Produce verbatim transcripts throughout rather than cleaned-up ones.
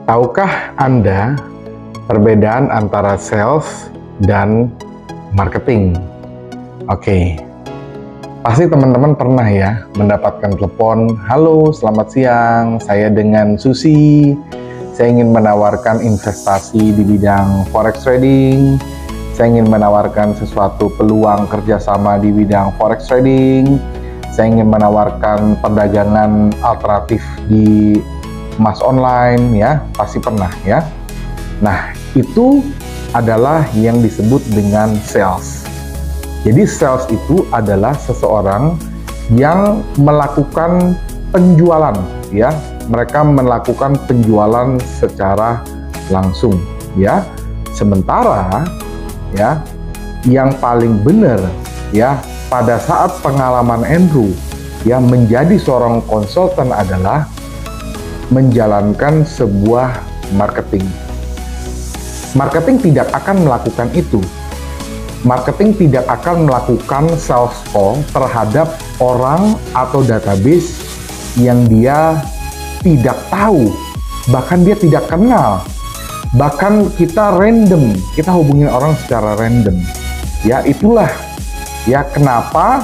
Tahukah Anda perbedaan antara sales dan marketing? Oke, pasti teman-teman pernah ya mendapatkan telepon, "Halo, selamat siang, saya dengan Susi. Saya ingin menawarkan investasi di bidang forex trading. Saya ingin menawarkan sesuatu peluang kerjasama di bidang forex trading. Saya ingin menawarkan perdagangan alternatif di emas online," ya, pasti pernah ya. Nah, itu adalah yang disebut dengan sales. Jadi sales itu adalah seseorang yang melakukan penjualan, ya. Mereka melakukan penjualan secara langsung, ya. Sementara ya, yang paling benar ya pada saat pengalaman Andrew ya menjadi seorang konsultan adalah menjalankan sebuah marketing. Marketing tidak akan melakukan itu. Marketing tidak akan melakukan sales call terhadap orang atau database yang dia tidak tahu, bahkan dia tidak kenal. Bahkan kita random, kita hubungin orang secara random. Ya, itulah ya kenapa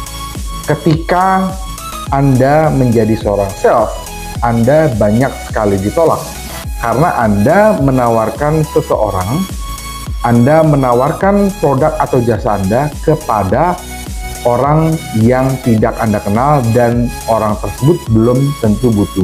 ketika Anda menjadi seorang sales, Anda banyak sekali ditolak. Karena Anda menawarkan seseorang, Anda menawarkan produk atau jasa Anda kepada orang yang tidak Anda kenal dan orang tersebut belum tentu butuh.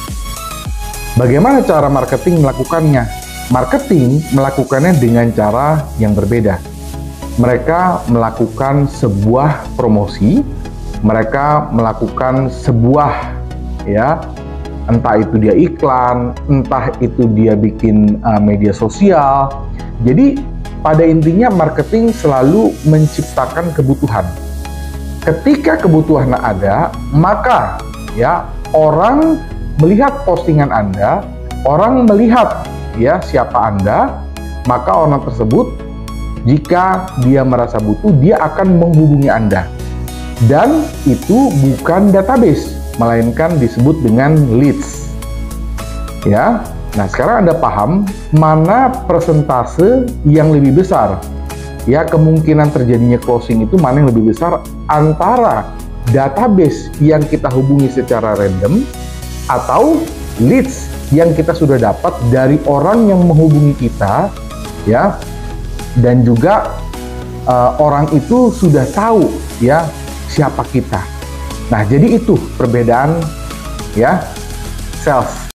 Bagaimana cara marketing melakukannya? Marketing melakukannya dengan cara yang berbeda. Mereka melakukan sebuah promosi, mereka melakukan sebuah ya, entah itu dia iklan, entah itu dia bikin uh, media sosial. Jadi pada intinya marketing selalu menciptakan kebutuhan. Ketika kebutuhan ada, maka ya orang melihat postingan Anda, orang melihat ya siapa Anda, maka orang tersebut jika dia merasa butuh, dia akan menghubungi Anda. Dan itu bukan database, melainkan disebut dengan leads. Ya. Nah, sekarang Anda paham mana persentase yang lebih besar. Ya, kemungkinan terjadinya closing itu mana yang lebih besar antara database yang kita hubungi secara random atau leads yang kita sudah dapat dari orang yang menghubungi kita, ya, dan juga uh, orang itu sudah tahu ya siapa kita. Nah, jadi itu perbedaan ya sales.